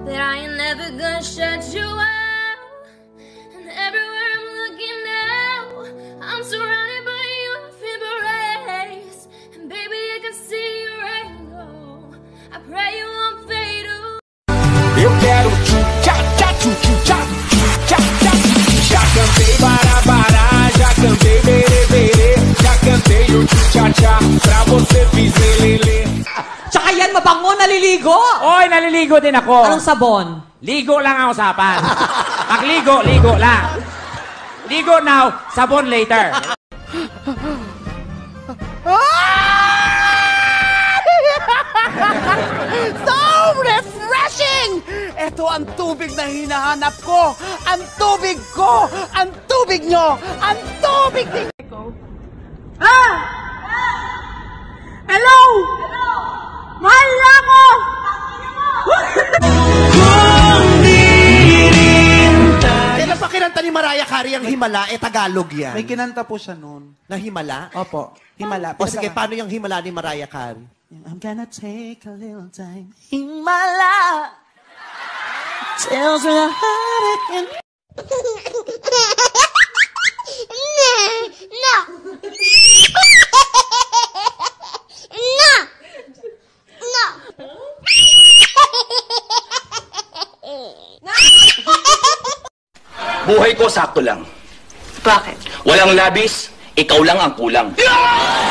that I ain't never gonna shut you out. And everywhere I'm looking now, I'm surrounded by your fever rays. And baby, I can see your rainbow. I pray you won't fade away. Eu quero tchu-tcha-tcha, tchu-tchu-tcha, tchu-tcha-tcha. Já cantei bará-bará, já cantei berê-berê, já cantei o tchu-tcha-tcha, pra você fiz lelê. Tsaka yan, mabango, naliligo. Oy, naliligo din ako. Anong sabon? Ligo lang ang usapan. Pagligo, ligo lang. Ligo now, sabon later. So refreshing! Ito ang tubig na hinahanap ko! Ang tubig ko! Ang tubig nyo! Ang tubig din! Ah! Hello! Hello! Mahal na ako! Kailan pa kinanta ni Mariah Carey ang Himala? Tagalog yan. May kinanta po siya noon. Na Himala? Opo, Himala. O sige, paano yung Himala ni Mariah Carey? I'm gonna take a little time. Himala tells me the heart I can... No! No! No! Buhay ko sakto lang. Bakit? Walang labis, ikaw lang ang kulang.